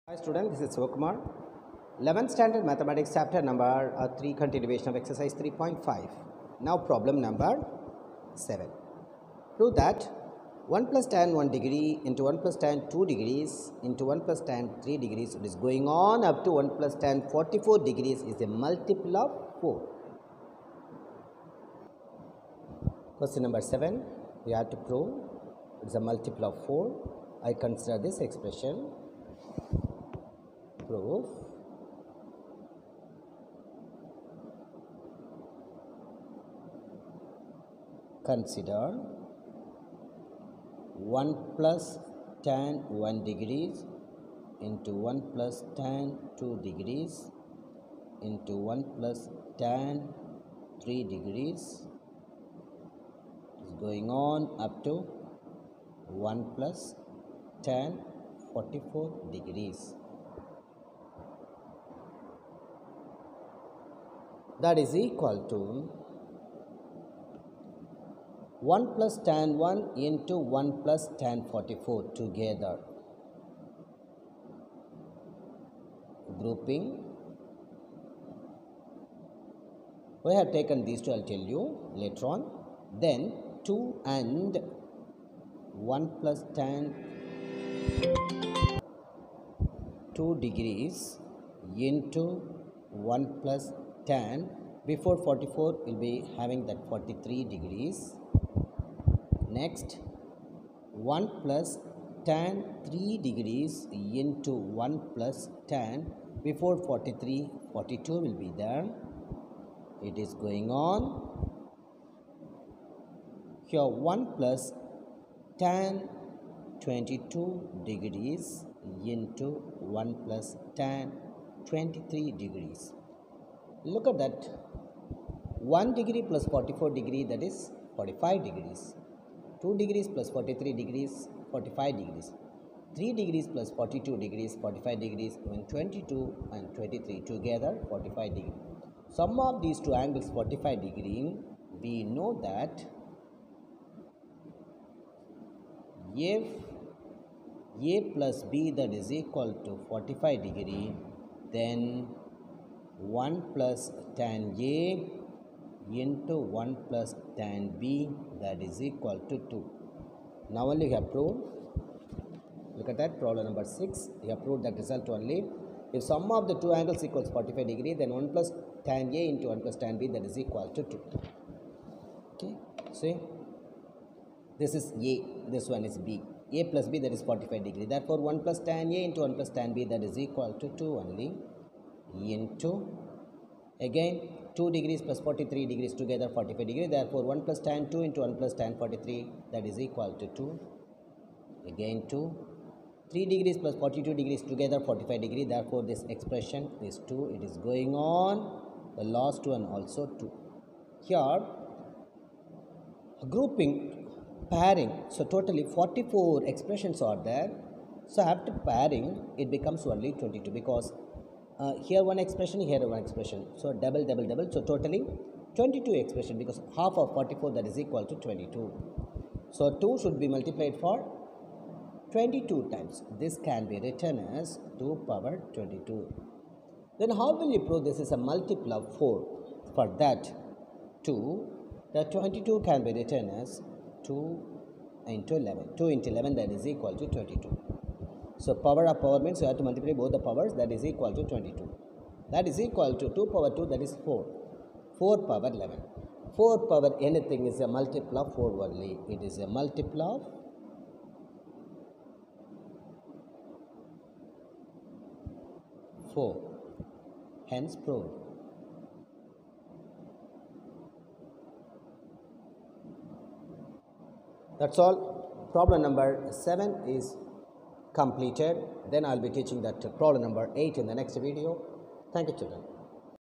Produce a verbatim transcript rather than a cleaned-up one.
Hi student, this is Sivakumar. eleventh standard mathematics chapter number uh, three, continuation of exercise three point five. Now problem number seven. Prove that one plus tan one degree into one plus tan two degrees into one plus tan three degrees, it is going on up to one plus tan forty-four degrees is a multiple of four. Question number seven, we have to prove it is a multiple of four. I consider this expression. Proof. Consider one plus tan one degrees into one plus tan two degrees into one plus tan three degrees is going on up to one plus tan forty-four degrees. That is equal to one plus tan one into one plus tan forty-four together. Grouping. We have taken these two, I will tell you later on. Then two and one plus tan two degrees into one plus tan, before forty-four will be having that forty-three degrees. Next, one plus tan three degrees into one plus tan, before forty-three, forty-two will be there. It is going on. Here one plus tan twenty-two degrees into one plus tan twenty-three degrees. Look at that, one degree plus forty-four degree, that is forty-five degrees, two degrees plus forty-three degrees, forty-five degrees, three degrees plus forty-two degrees, forty-five degrees, when twenty-two and twenty-three together, forty-five degree. Sum of these two angles forty-five degree, we know that if A plus B that is equal to forty-five degree, then one plus tan A into one plus tan B that is equal to two. Now only we have proved. Look at that, problem number six. We have proved that result only. If sum of the two angles equals forty-five degree, then one plus tan A into one plus tan B that is equal to two. Okay, see, this is A, this one is B. A plus B that is forty-five degree. Therefore, one plus tan A into one plus tan B that is equal to two only, into again two degrees plus forty-three degrees together forty-five degree. Therefore, one plus tan two into one plus tan forty-three that is equal to two. Again two. three degrees plus forty-two degrees together forty-five degree. Therefore, this expression is two. It is going on. The last one also two. Here, grouping, pairing. So, totally forty-four expressions are there. So, after pairing, it becomes only twenty-two, because Uh, here one expression, here one expression. So, double, double, double. So, totally twenty-two expression, because half of forty-four that is equal to twenty-two. So, two should be multiplied for twenty-two times. This can be written as two power twenty-two. Then how will you prove this is a multiple of four? For that, two, the twenty-two can be written as two into eleven. two into eleven that is equal to twenty-two. So, power of power means you have to multiply both the powers, that is equal to twenty-two. That is equal to two power two, that is four. four power eleven. four power anything is a multiple of four only. It is a multiple of four. Hence proved. That's all. Problem number seven is completed. Then I'll be teaching that problem number eight in the next video. Thank you, children.